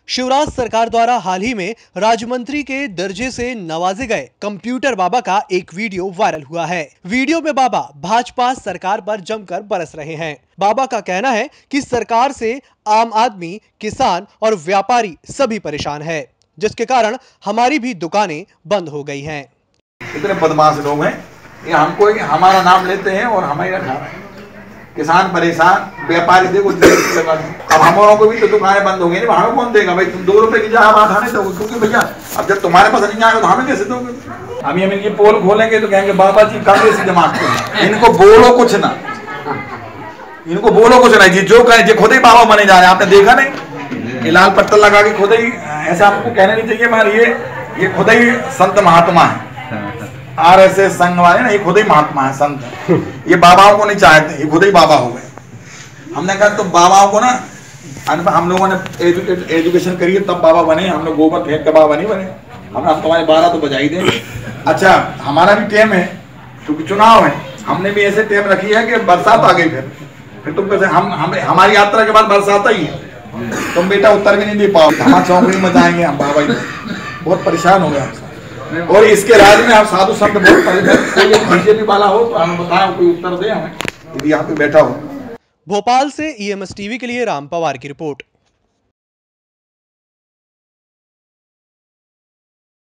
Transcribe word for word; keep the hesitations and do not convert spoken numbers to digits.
शिवराज सरकार द्वारा हाल ही में राज्य मंत्री के दर्जे से नवाजे गए कंप्यूटर बाबा का एक वीडियो वायरल हुआ है। वीडियो में बाबा भाजपा सरकार पर जमकर बरस रहे हैं। बाबा का कहना है कि सरकार से आम आदमी, किसान और व्यापारी सभी परेशान है, जिसके कारण हमारी भी दुकानें बंद हो गई हैं। इतने बदमाश लोग हैं, ये हमको हमारा नाम लेते हैं और हमें खा रहे हैं। किसान परेशान, व्यापारी देखो अब हमारों को भी तो दुकानें बंद हो गई, हमें कौन देगा भाई? तुम दो रुपए की जगह बात हमें दोगे, क्योंकि भैया अब जब तुम्हारे पास नहीं आएगा तो हमें कैसे दोगे? अभी हम इनकी पोल खोलेंगे तो कहेंगे बाबा जी कांग्रेसी जमात के हैं, इनको बोलो कुछ ना, इनको बोलो कुछ नहीं, जो कहे खुद ही बाबा बने जा रहे हैं। आपने देखा नहीं, ये लाल पत्थर लगा के खुद ही, ऐसा आपको कहना नहीं चाहिए मगर ये ये खुद ही संत महात्मा है, आर एस एस संघ वाले ना, ये खुद ही महात्मा है, संत। ये बाबाओं को नहीं चाहते, ये खुद ही बाबा हो गए। हमने कहा तो बाबाओं को ना, हम लोगों ने एजुकेट एजुकेशन करिए तब बाबा बने, हम लोग गोबर फेंक के बाबा नहीं बने। हमने हम तुम्हारे बारह तो बजा ही देंगे। अच्छा, हमारा भी टेम है क्योंकि चुनाव है, हमने भी ऐसे टेम रखी है कि बरसात आ गई, फिर फिर तुम कैसे हम, हम हमारी यात्रा के बाद बरसात ही है, तुम बेटा उत्तर भी नहीं दे पाओ, हम चौकड़ी में जाएंगे हम बाबा ही। बहुत परेशान हो गए हमसे। और इसके राज्य में आप साधु संत बहुत परेशान, कोई बीजेपी वाला हो तो हमें बताएं, कोई उत्तर दे हमें, यदि यहाँ पे बैठा हो। भोपाल से ई एम एस टीवी के लिए राम पवार की रिपोर्ट।